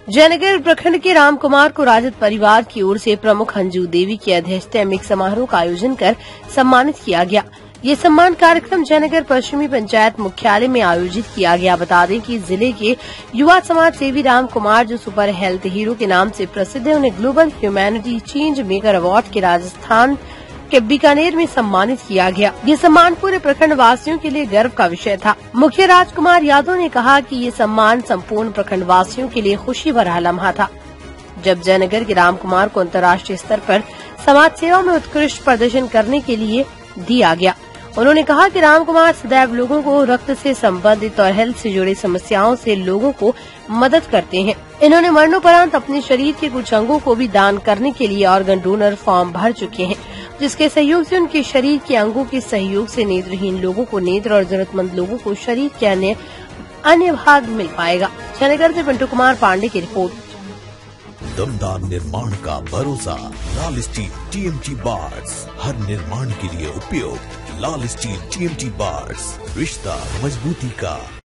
जयनगर प्रखंड के राम कुमार को राजद परिवार की ओर से प्रमुख अंजू देवी की अध्यक्षता में एक समारोह का आयोजन कर सम्मानित किया गया। ये सम्मान कार्यक्रम जयनगर पश्चिमी पंचायत मुख्यालय में आयोजित किया गया। बता दें कि जिले के युवा समाज सेवी राम कुमार, जो सुपर हेल्थ हीरो के नाम से प्रसिद्ध है, उन्हें global humanity change maker award के राजस्थान के बीकानेर में सम्मानित किया गया। ये सम्मान पूरे प्रखंड वासियों के लिए गर्व का विषय था। मुखिया राजकुमार यादव ने कहा कि ये सम्मान संपूर्ण प्रखंड वासियों के लिए खुशी भरा लम्हा था, जब जयनगर के राम कुमार को अंतर्राष्ट्रीय स्तर पर समाज सेवा में उत्कृष्ट प्रदर्शन करने के लिए दिया गया। उन्होंने कहा कि राम कुमार सदैव लोगों को रक्त से संबंधित और हेल्थ से जुड़ी समस्याओं से लोगों को मदद करते हैं। इन्होंने मरणोपरांत अपने शरीर के कुछ अंगों को भी दान करने के लिए ऑर्गन डोनर फॉर्म भर चुके हैं, जिसके सहयोग से उनके शरीर के अंगों के सहयोग से नेत्रहीन लोगों को नेत्र और जरूरतमंद लोगों को शरीर के अन्य भाग मिल पाएगा। जयनगर से पिंटू कुमार पांडे की रिपोर्ट। दमदार निर्माण का भरोसा लाल स्टील TMT बार्स, हर निर्माण के लिए उपयोग। लाल स्टील TMT बार्स, रिश्ता मजबूती का।